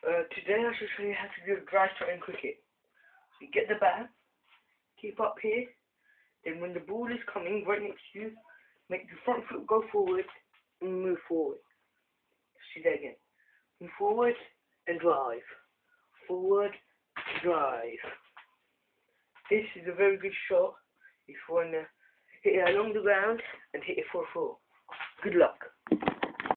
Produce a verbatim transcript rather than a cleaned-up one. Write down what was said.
Uh, today I shall show you how to do a dry shot in cricket. So you get the bat, keep up here, then when the ball is coming right next to you, make your front foot go forward and move forward. See that again. Move forward and drive. Forward, drive. This is a very good shot if you want to hit it along the ground and hit it for a four. Good luck.